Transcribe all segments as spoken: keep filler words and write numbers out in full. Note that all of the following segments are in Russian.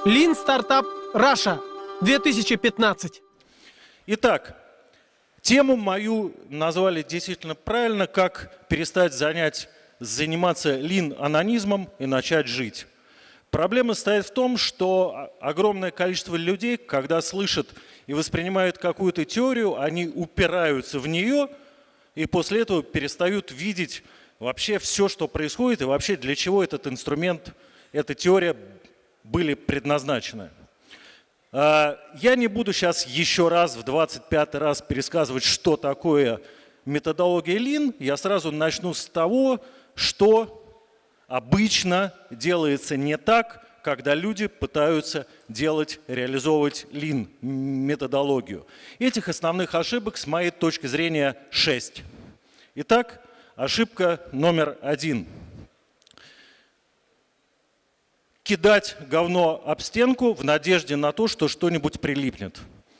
Lean Startup Russia две тысячи пятнадцать. Итак, тему мою назвали действительно правильно, как перестать занять, заниматься лин-анонизмом и начать жить. Проблема стоит в том, что огромное количество людей, когда слышат и воспринимают какую-то теорию, они упираются в нее и после этого перестают видеть вообще все, что происходит, и вообще для чего этот инструмент, эта теория были предназначены. Я не буду сейчас еще раз, в двадцать пятый раз пересказывать, что такое методология Lean. Я сразу начну с того, что обычно делается не так, когда люди пытаются делать, реализовывать Lean методологию. Этих основных ошибок, с моей точки зрения, шесть. Итак, ошибка номер один. Кидать говно об стенку в надежде на то, что что-нибудь прилипнет.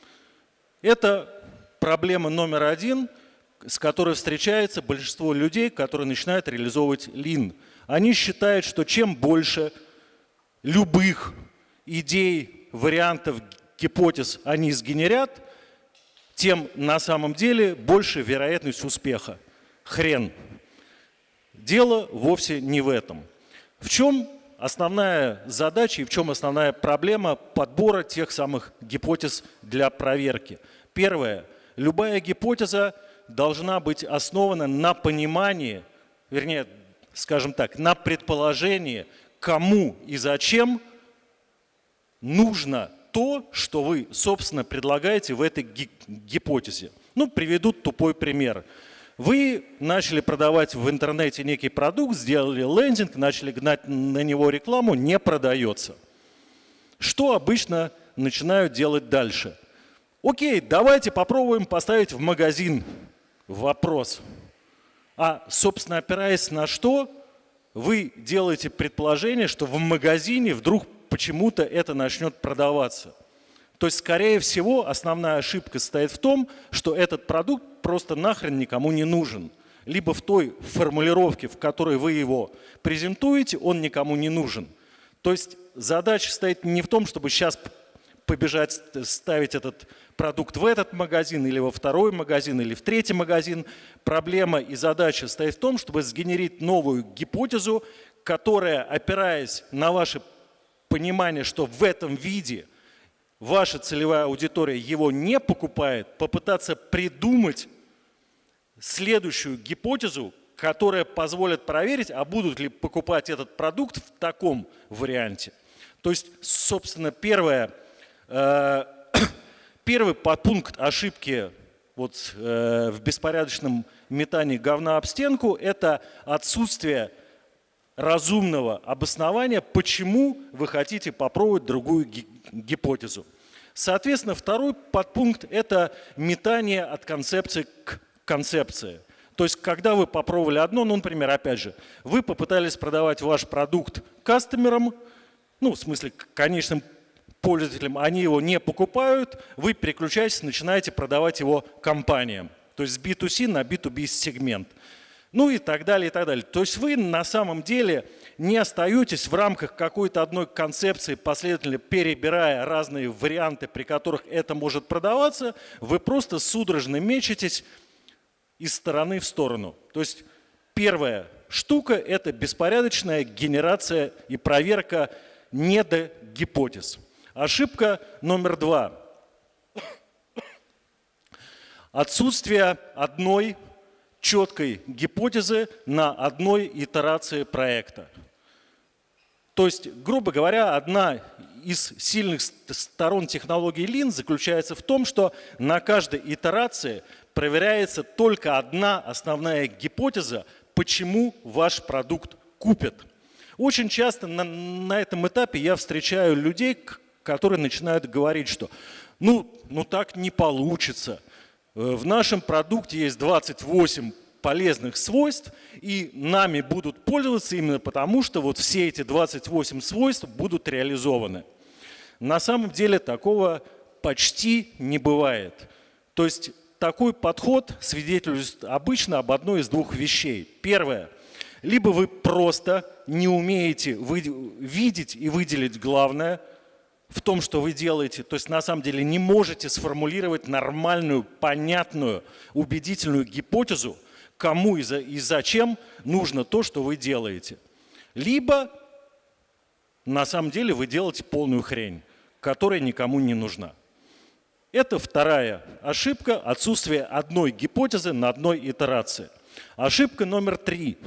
Это проблема номер один, с которой встречается большинство людей, которые начинают реализовывать Lean. Они считают, что чем больше любых идей, вариантов, гипотез они сгенерят, тем на самом деле больше вероятность успеха. Хрен. Дело вовсе не в этом. В чем основная задача и в чем основная проблема подбора тех самых гипотез для проверки? Первое. Любая гипотеза должна быть основана на понимании, вернее, скажем так, на предположении, кому и зачем нужно то, что вы, собственно, предлагаете в этой гипотезе. Ну, приведу тупой пример. Вы начали продавать в интернете некий продукт, сделали лендинг, начали гнать на него рекламу, не продается. Что обычно начинают делать дальше? Окей, давайте попробуем поставить в магазин вопрос. А, собственно, опираясь на что, вы делаете предположение, что в магазине вдруг почему-то это начнет продаваться. То есть, скорее всего, основная ошибка состоит в том, что этот продукт просто нахрен никому не нужен. Либо в той формулировке, в которой вы его презентуете, он никому не нужен. То есть задача стоит не в том, чтобы сейчас побежать ставить этот продукт в этот магазин, или во второй магазин, или в третий магазин. Проблема и задача стоит в том, чтобы сгенерить новую гипотезу, которая, опираясь на ваше понимание, что в этом виде ваша целевая аудитория его не покупает, попытаться придумать следующую гипотезу, которая позволит проверить, а будут ли покупать этот продукт в таком варианте. То есть, собственно, первое, э, первый подпункт ошибки вот, э, в беспорядочном метании говна об стенку – это отсутствие разумного обоснования, почему вы хотите попробовать другую гипотезу. Соответственно, второй подпункт – это метание от концепции к концепции. То есть, когда вы попробовали одно, ну, например, опять же, вы попытались продавать ваш продукт кастомерам, ну, в смысле, конечным пользователям, они его не покупают, вы переключаетесь, начинаете продавать его компаниям. То есть с би ту си на би ту би сегмент. Ну и так далее, и так далее. То есть вы на самом деле не остаетесь в рамках какой-то одной концепции, последовательно перебирая разные варианты, при которых это может продаваться, вы просто судорожно мечетесь из стороны в сторону. То есть первая штука – это беспорядочная генерация и проверка недогипотез. Ошибка номер два. Отсутствие одной четкой гипотезы на одной итерации проекта. То есть, грубо говоря, одна из сильных сторон технологии Lean заключается в том, что на каждой итерации проверяется только одна основная гипотеза, почему ваш продукт купят. Очень часто на, на этом этапе я встречаю людей, которые начинают говорить, что ну, ну так не получится. В нашем продукте есть двадцать восемь полезных свойств, и нами будут пользоваться именно потому, что вот все эти двадцать восемь свойств будут реализованы. На самом деле такого почти не бывает. То есть такой подход свидетельствует обычно об одной из двух вещей. Первое. Либо вы просто не умеете видеть и выделить главное, в том, что вы делаете, то есть на самом деле не можете сформулировать нормальную, понятную, убедительную гипотезу, кому и, за, и зачем нужно то, что вы делаете. Либо на самом деле вы делаете полную хрень, которая никому не нужна. Это вторая ошибка – отсутствие одной гипотезы на одной итерации. Ошибка номер три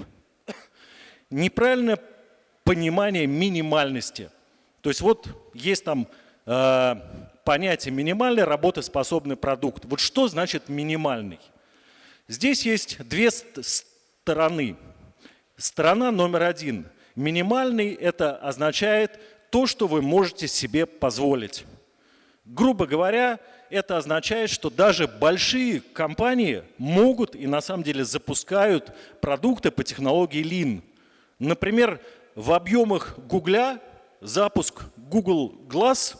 – неправильное понимание минимальности. То есть вот есть там э, понятие минимальный работоспособный продукт. Вот что значит минимальный? Здесь есть две стороны. Сторона номер один. Минимальный – это означает то, что вы можете себе позволить. Грубо говоря, это означает, что даже большие компании могут и на самом деле запускают продукты по технологии Lean. Например, в объемах Гугля запуск Google Glass,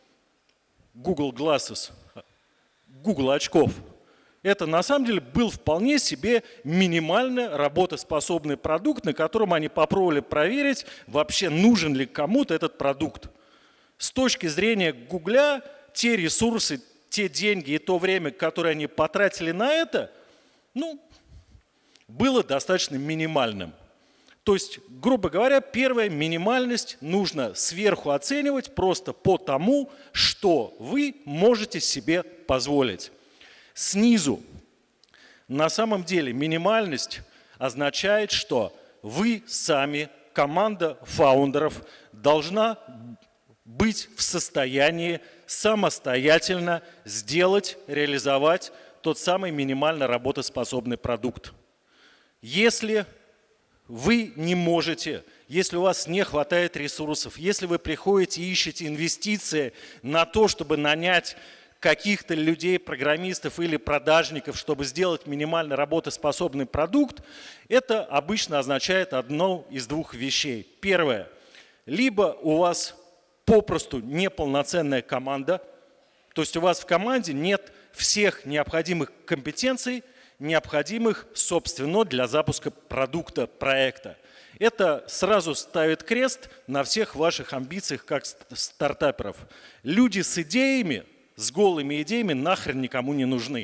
Google Glasses, Google очков, это на самом деле был вполне себе минимально работоспособный продукт, на котором они попробовали проверить, вообще нужен ли кому-то этот продукт. С точки зрения Гугля, те ресурсы, те деньги и то время, которое они потратили на это, ну, было достаточно минимальным. То есть, грубо говоря, первая минимальность нужно сверху оценивать просто по тому, что вы можете себе позволить. Снизу. На самом деле минимальность означает, что вы сами, команда фаундеров, должна быть в состоянии самостоятельно сделать, реализовать тот самый минимально работоспособный продукт. Если вы не можете, если у вас не хватает ресурсов, если вы приходите и ищете инвестиции на то, чтобы нанять каких-то людей, программистов или продажников, чтобы сделать минимально работоспособный продукт, это обычно означает одно из двух вещей. Первое. Либо у вас попросту неполноценная команда, то есть у вас в команде нет всех необходимых компетенций, необходимых, собственно, для запуска продукта, проекта. Это сразу ставит крест на всех ваших амбициях как стартаперов. Люди с идеями, с голыми идеями нахрен никому не нужны.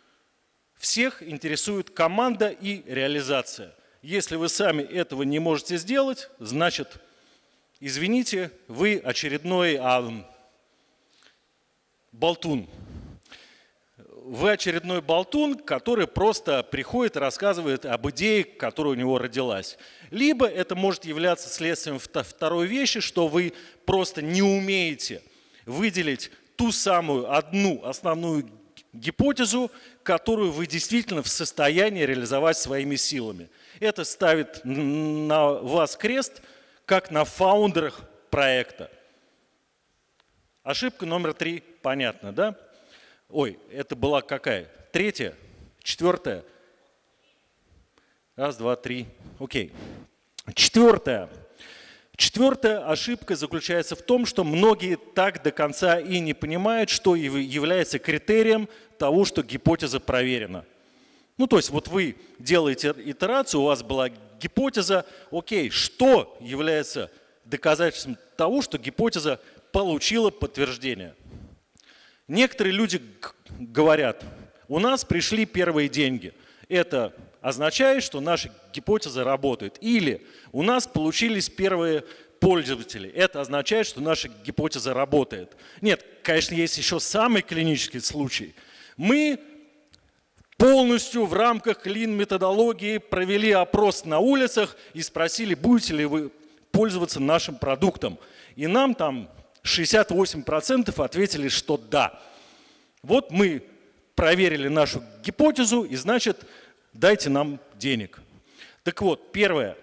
Всех интересует команда и реализация. Если вы сами этого не можете сделать, значит, извините, вы очередной а, болтун. Вы очередной болтун, который просто приходит и рассказывает об идее, которая у него родилась. Либо это может являться следствием второй вещи, что вы просто не умеете выделить ту самую одну основную гипотезу, которую вы действительно в состоянии реализовать своими силами. Это ставит на вас крест, как на фаундерах проекта. Ошибка номер три, понятно, да? Ой, это была какая? Третья? Четвертая? Раз, два, три. Окей. Четвертая. Четвертая ошибка заключается в том, что многие так до конца и не понимают, что является критерием того, что гипотеза проверена. Ну, то есть вот вы делаете итерацию, у вас была гипотеза, окей, что является доказательством того, что гипотеза получила подтверждение? Некоторые люди говорят, у нас пришли первые деньги. Это означает, что наша гипотеза работает. Или у нас получились первые пользователи. Это означает, что наша гипотеза работает. Нет, конечно, есть еще самый клинический случай. Мы полностью в рамках лин-методологии провели опрос на улицах и спросили, будете ли вы пользоваться нашим продуктом. И нам там шестьдесят восемь процентов ответили, что да. Вот мы проверили нашу гипотезу, и значит, дайте нам денег. Так вот, первое.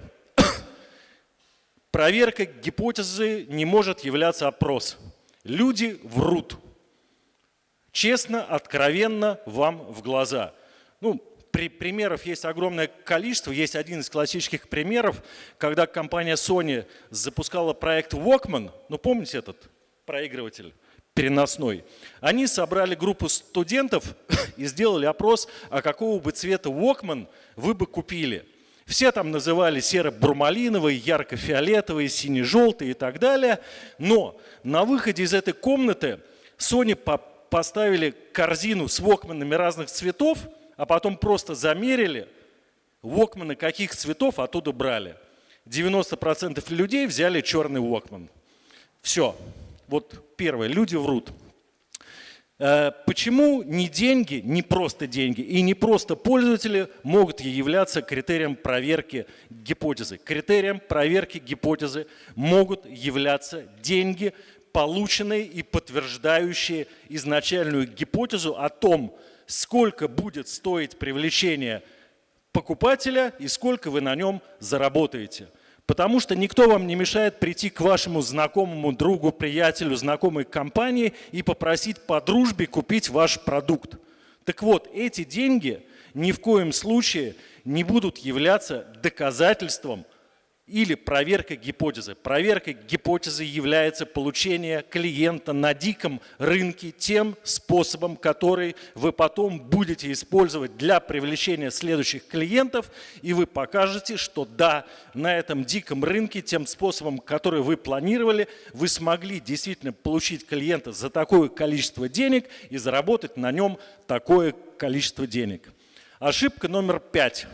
Проверка гипотезы не может являться опрос. Люди врут. Честно, откровенно вам в глаза. Ну, при, примеров есть огромное количество. Есть один из классических примеров, когда компания Sony запускала проект Walkman. Ну, помните этот проигрыватель переносной? Они собрали группу студентов и сделали опрос, а какого бы цвета Walkman вы бы купили. Все там называли серо-бурмалиновые, ярко-фиолетовые, сине-желтые и так далее. Но на выходе из этой комнаты Sony поставили корзину с вокманами разных цветов, а потом просто замерили, вокманы каких цветов оттуда брали. девяносто процентов людей взяли черный вокман. Все. Вот первое. Люди врут. Почему не деньги, не просто деньги и не просто пользователи могут являться критерием проверки гипотезы? Критерием проверки гипотезы могут являться деньги, полученные и подтверждающие изначальную гипотезу о том, сколько будет стоить привлечение покупателя и сколько вы на нем заработаете. Потому что никто вам не мешает прийти к вашему знакомому другу, приятелю, знакомой компании и попросить по дружбе купить ваш продукт. Так вот, эти деньги ни в коем случае не будут являться доказательством или проверкой гипотезы. Проверкой гипотезы является получение клиента на диком рынке тем способом, который вы потом будете использовать для привлечения следующих клиентов, и вы покажете, что да, на этом диком рынке тем способом, который вы планировали, вы смогли действительно получить клиента за такое количество денег и заработать на нем такое количество денег. Ошибка номер пять.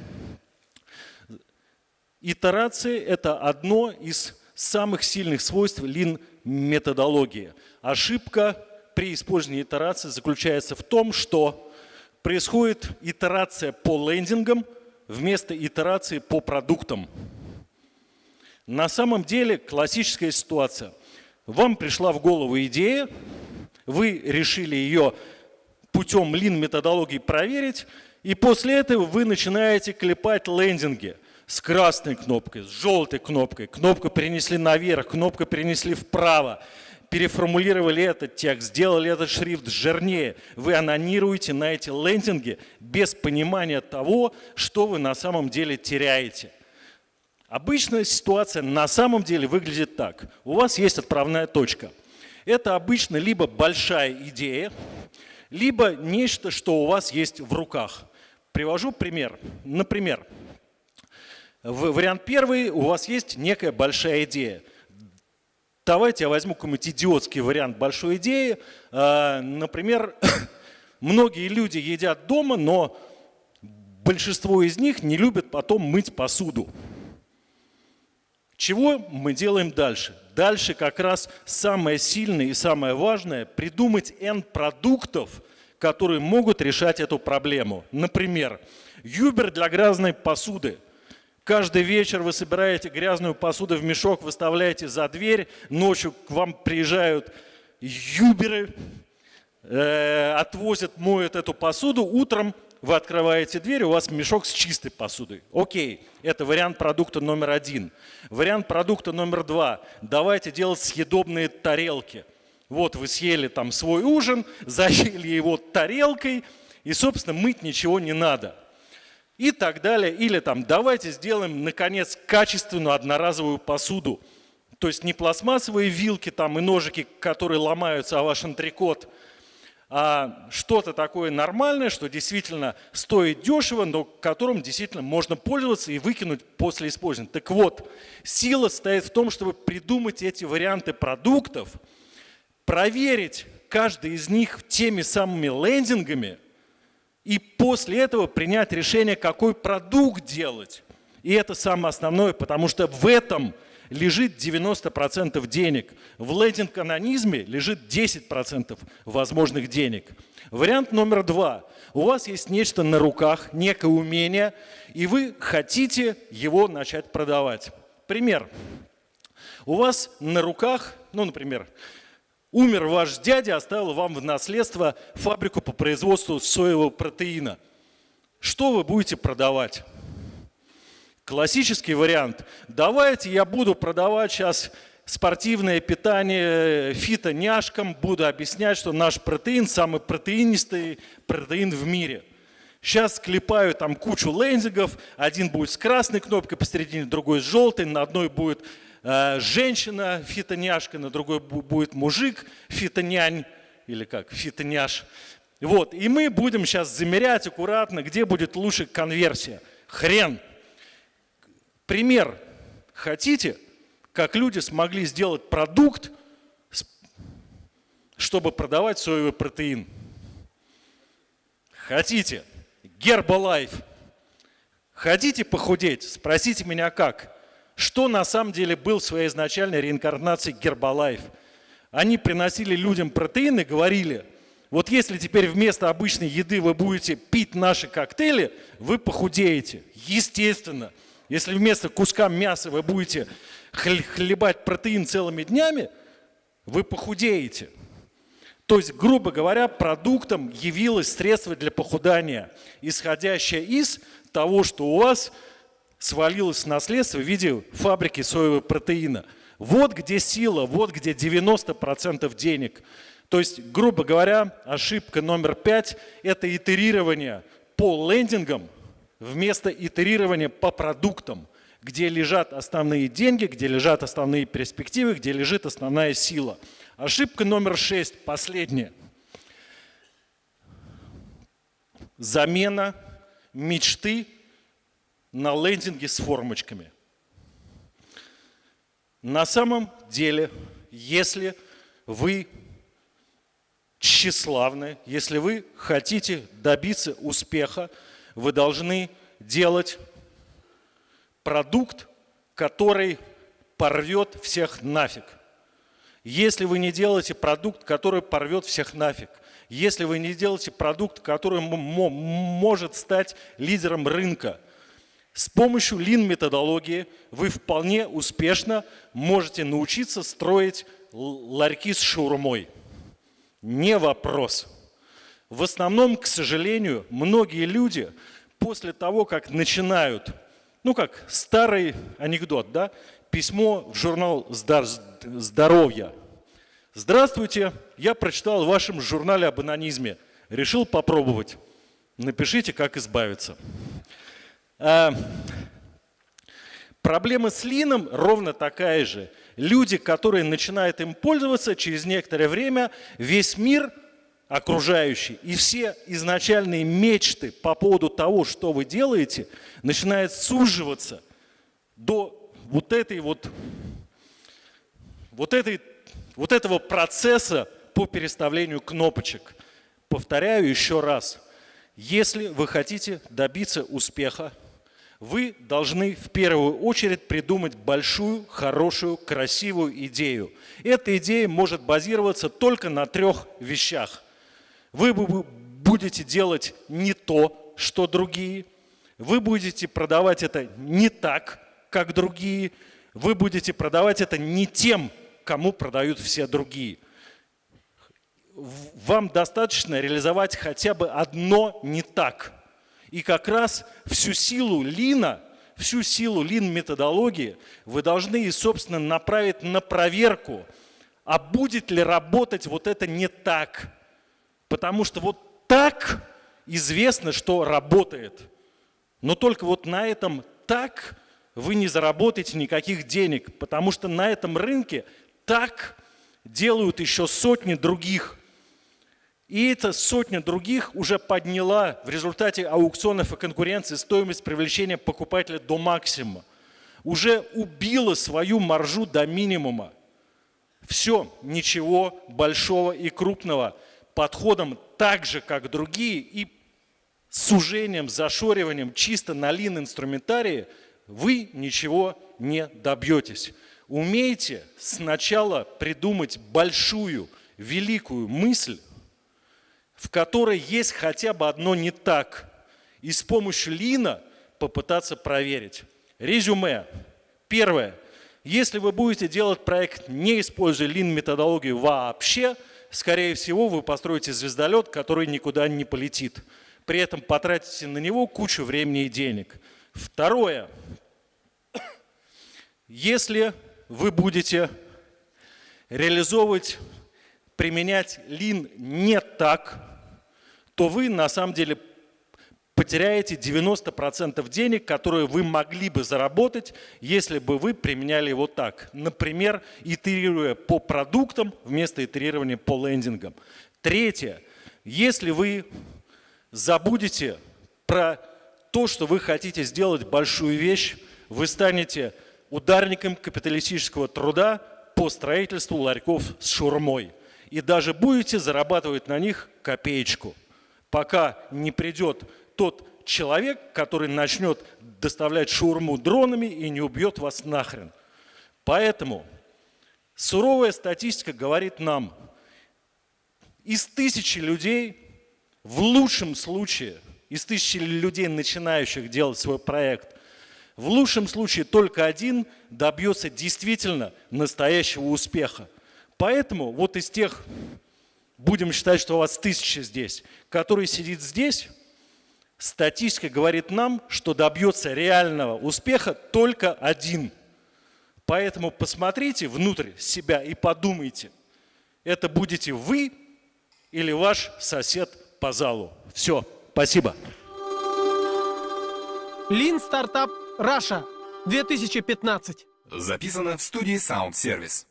Итерации – это одно из самых сильных свойств лин-методологии. Ошибка при использовании итерации заключается в том, что происходит итерация по лендингам вместо итерации по продуктам. На самом деле классическая ситуация. Вам пришла в голову идея, вы решили ее путем лин-методологии проверить, и после этого вы начинаете клепать лендинги. С красной кнопкой, с желтой кнопкой, кнопку перенесли наверх, кнопку перенесли вправо, переформулировали этот текст, сделали этот шрифт жирнее. Вы анонируете на эти лендинги без понимания того, что вы на самом деле теряете. Обычная ситуация на самом деле выглядит так. У вас есть отправная точка. Это обычно либо большая идея, либо нечто, что у вас есть в руках. Привожу пример. Например, вариант первый, у вас есть некая большая идея. Давайте я возьму какой-нибудь идиотский вариант большой идеи. Например, многие люди едят дома, но большинство из них не любят потом мыть посуду. Чего мы делаем дальше? Дальше как раз самое сильное и самое важное – придумать N продуктов, которые могут решать эту проблему. Например, Uber для грязной посуды. Каждый вечер вы собираете грязную посуду в мешок, выставляете за дверь, ночью к вам приезжают юберы, э, отвозят, моют эту посуду, утром вы открываете дверь, у вас мешок с чистой посудой. Окей, это вариант продукта номер один. Вариант продукта номер два. Давайте делать съедобные тарелки. Вот вы съели там свой ужин, заели его тарелкой, и, собственно, мыть ничего не надо. И так далее. Или там, давайте сделаем, наконец, качественную одноразовую посуду. То есть не пластмассовые вилки там, и ножики, которые ломаются о ваш антрекот, а что-то такое нормальное, что действительно стоит дешево, но которым действительно можно пользоваться и выкинуть после использования. Так вот, сила стоит в том, чтобы придумать эти варианты продуктов, проверить каждый из них теми самыми лендингами, и после этого принять решение, какой продукт делать. И это самое основное, потому что в этом лежит девяносто процентов денег. В лендинг-анонизме лежит десять процентов возможных денег. Вариант номер два. У вас есть нечто на руках, некое умение, и вы хотите его начать продавать. Пример. У вас на руках, ну, например, умер ваш дядя, оставил вам в наследство фабрику по производству соевого протеина. Что вы будете продавать? Классический вариант. Давайте я буду продавать сейчас спортивное питание фитоняшкам, буду объяснять, что наш протеин самый протеинистый протеин в мире. Сейчас клепаю там кучу лендингов, один будет с красной кнопкой посередине, другой с желтой, на одной будет женщина, фитоняшка, на другой будет мужик, фитонянь, или как, фитоняш. Вот, и мы будем сейчас замерять аккуратно, где будет лучше конверсия. Хрен. пример хотите, как люди смогли сделать продукт, чтобы продавать соевый протеин? Хотите? Herbalife. Хотите похудеть? Спросите меня как. Что на самом деле был в своей изначальной реинкарнации Herbalife? Они приносили людям протеин и говорили, вот если теперь вместо обычной еды вы будете пить наши коктейли, вы похудеете. Естественно. Если вместо куска мяса вы будете хлебать протеин целыми днями, вы похудеете. То есть, грубо говоря, продуктом явилось средство для похудания, исходящее из того, что у вас свалилось в наследство в виде фабрики соевого протеина. Вот где сила, вот где девяносто процентов денег. То есть, грубо говоря, ошибка номер пять – это итерирование по лендингам вместо итерирования по продуктам, где лежат основные деньги, где лежат основные перспективы, где лежит основная сила. Ошибка номер шесть, последняя. Замена мечты на лендинге с формочками. На самом деле, если вы тщеславны, если вы хотите добиться успеха, вы должны делать продукт, который порвет всех нафиг. Если вы не делаете продукт, который порвет всех нафиг, если вы не делаете продукт, который может стать лидером рынка, с помощью лин-методологии вы вполне успешно можете научиться строить ларьки с шаурмой. Не вопрос. В основном, к сожалению, многие люди после того, как начинают, ну как старый анекдот, да, письмо в журнал «Здоровье». Здравствуйте, я прочитал в вашем журнале об анонизме. Решил попробовать. Напишите, как избавиться. А, проблема с лином ровно такая же. Люди, которые начинают им пользоваться, через некоторое время весь мир окружающий и все изначальные мечты по поводу того, что вы делаете, начинают суживаться до вот этой вот, вот этой, вот этого процесса по переставлению кнопочек. Повторяю еще раз. Если вы хотите добиться успеха, вы должны в первую очередь придумать большую, хорошую, красивую идею. Эта идея может базироваться только на трех вещах. Вы будете делать не то, что другие. Вы будете продавать это не так, как другие. Вы будете продавать это не тем, кому продают все другие. Вам достаточно реализовать хотя бы одно не так. И как раз всю силу лина, всю силу лин-методологии вы должны, собственно, направить на проверку, а будет ли работать вот это не так. Потому что вот так известно, что работает. Но только вот на этом так вы не заработаете никаких денег, потому что на этом рынке так делают еще сотни других. И эта сотня других уже подняла в результате аукционов и конкуренции стоимость привлечения покупателя до максимума. Уже убила свою маржу до минимума. Все, ничего большого и крупного. Подходом так же, как другие, и сужением, зашориванием чисто на лин-инструментарии вы ничего не добьетесь. Умейте сначала придумать большую, великую мысль, в которой есть хотя бы одно не так, и с помощью лина попытаться проверить. Резюме. Первое. Если вы будете делать проект, не используя лин-методологию вообще, скорее всего, вы построите звездолет, который никуда не полетит. При этом потратите на него кучу времени и денег. Второе. Если вы будете реализовывать, применять лин не так, то вы на самом деле потеряете девяносто процентов денег, которые вы могли бы заработать, если бы вы применяли его так. Например, итерируя по продуктам вместо итерирования по лендингам. Третье. Если вы забудете про то, что вы хотите сделать большую вещь, вы станете ударником капиталистического труда по строительству ларьков с шаурмой. И даже будете зарабатывать на них копеечку, пока не придет тот человек, который начнет доставлять шаурму дронами и не убьет вас нахрен. Поэтому суровая статистика говорит нам, из тысячи людей, в лучшем случае, из тысячи людей, начинающих делать свой проект, в лучшем случае только один добьется действительно настоящего успеха. Поэтому вот из тех, будем считать, что у вас тысяча здесь, который сидит здесь, статистика говорит нам, что добьется реального успеха только один. Поэтому посмотрите внутрь себя и подумайте, это будете вы или ваш сосед по залу. Все, спасибо. Lean Startup Russia две тысячи пятнадцать. Записано в студии Sound Service.